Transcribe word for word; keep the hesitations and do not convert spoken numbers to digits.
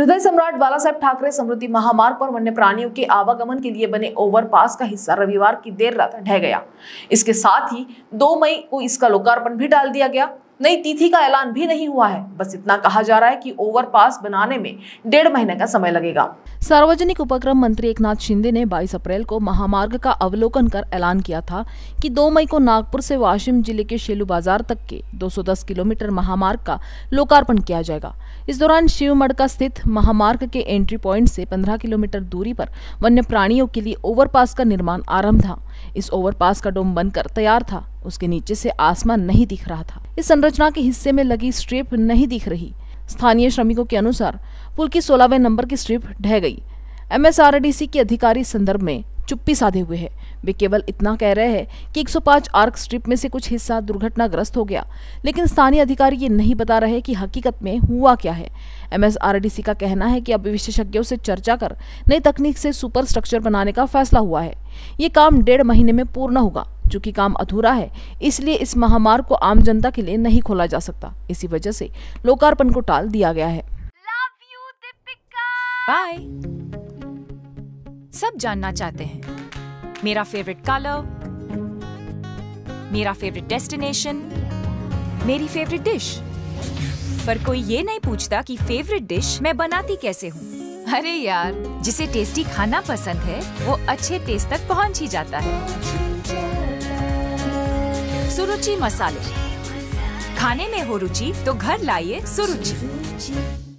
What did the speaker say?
हृदय सम्राट बाला साहेब ठाकरे समृद्धि महामार्ग पर वन्य प्राणियों के आवागमन के लिए बने ओवरपास का हिस्सा रविवार की देर रात ढह गया। इसके साथ ही दो मई को इसका लोकार्पण भी डाल दिया गया। नई तिथि का ऐलान भी नहीं हुआ है। बस इतना कहा जा रहा है कि ओवरपास बनाने में डेढ़ महीने का समय लगेगा। सार्वजनिक उपक्रम मंत्री एकनाथ शिंदे ने बाईस अप्रैल को महामार्ग का अवलोकन कर ऐलान किया था कि दो मई को नागपुर से वाशिम जिले के शेलू बाजार तक के दो सौ दस किलोमीटर महामार्ग का लोकार्पण किया जाएगा। इस दौरान शिवमड़का स्थित महामार्ग के एंट्री पॉइंट से पंद्रह किलोमीटर दूरी पर वन्य प्राणियों के लिए ओवरपास का निर्माण आरंभ था। इस ओवरपास का डोम बनकर तैयार था। उसके नीचे से आसमान नहीं दिख रहा था। इस संरचना के हिस्से में लगी स्ट्रिप नहीं दिख रही। स्थानीय श्रमिकों के अनुसार पुल की सोलहवें नंबर की स्ट्रिप ढह गई। एमएसआरडीसी के अधिकारी संदर्भ में चुप्पी साधे हुए हैं। वे केवल इतना कह रहे हैं कि एक सौ पाँच आर्क स्ट्रिप में से कुछ हिस्सा दुर्घटनाग्रस्त हो गया, लेकिन स्थानीय अधिकारी ये नहीं बता रहे कि हकीकत में हुआ क्या है। एमएसआरडीसी का कहना है कि अब विशेषज्ञों से चर्चा कर नई तकनीक से सुपर स्ट्रक्चर बनाने का फैसला हुआ है। ये काम डेढ़ महीने में पूर्ण होगा। चूंकि काम अधूरा है, इसलिए इस महामार्ग को आम जनता के लिए नहीं खोला जा सकता। इसी वजह से लोकार्पण को टाल दिया गया है। बाय। सब जानना चाहते हैं मेरा फेवरेट कलर, मेरा फेवरेट डेस्टिनेशन, मेरी फेवरेट डिश, पर कोई ये नहीं पूछता कि फेवरेट डिश मैं बनाती कैसे हूँ। अरे यार, जिसे टेस्टी खाना पसंद है वो अच्छे टेस्ट तक पहुँच ही जाता है। सुरुचि मसाले, खाने में हो रुचि तो घर लाइए सुरुचि।